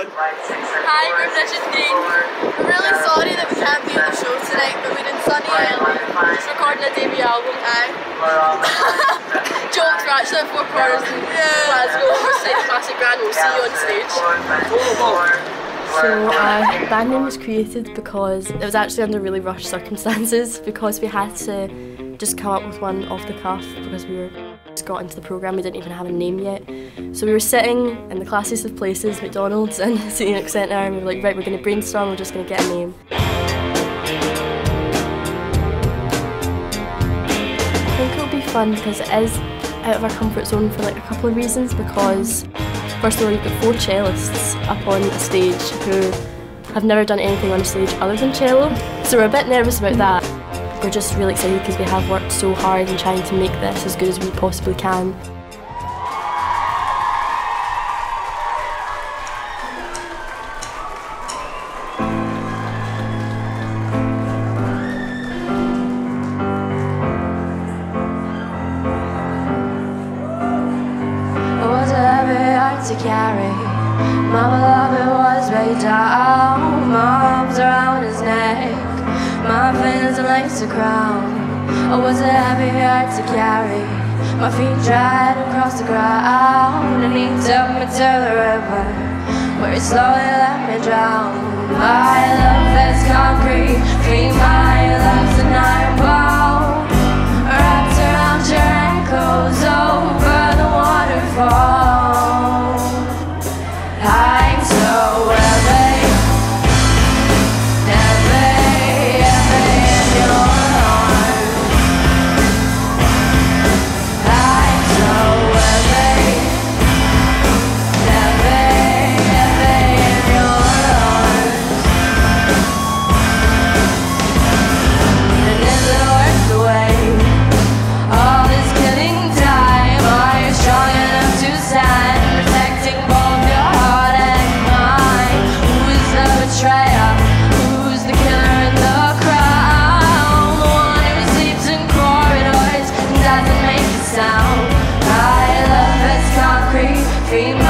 Govan. Hi, we're Brigid Green. We're really sorry that we can't be at the show tonight, but we're in sunny Ireland, just recording a debut album. Jokes, we're actually at Four Corners in Glasgow. We're saying classic grand, we'll see you on stage. So the band name was created because it was actually under really rushed circumstances, because we had to just come up with one off the cuff because we just got into the programme, we didn't even have a name yet. So we were sitting in the classiest of places, McDonald's and Scenic Centre, and we were like, right, we're going to brainstorm, we're just going to get a name. I think it'll be fun because it is out of our comfort zone for like a couple of reasons, because first of all, you've got 4 cellists up on a stage who have never done anything on a stage other than cello, so we're a bit nervous about that. We're just really excited because we have worked so hard in trying to make this as good as we possibly can. It was a heavy heart to carry. My beloved was way down, my arms around his neck, my fingers and legs a crown. Oh, was a heavy heart to carry. My feet dried across the ground, and he took me to the river, where he slowly let me drown. My love is concrete, free my love's an iron ball, wrapped around your ankles over the waterfall. I'm so heavy, heavy, heavy in your arms. I'm so heavy, heavy, heavy in your arms. And is it worth the wait? All this killing time, are you strong enough to stand, protecting both your heart and mine? Who is the betrayer? Who's the killer in the crowd? The one who sleeps in corridors and doesn't make a sound. My love is concrete, free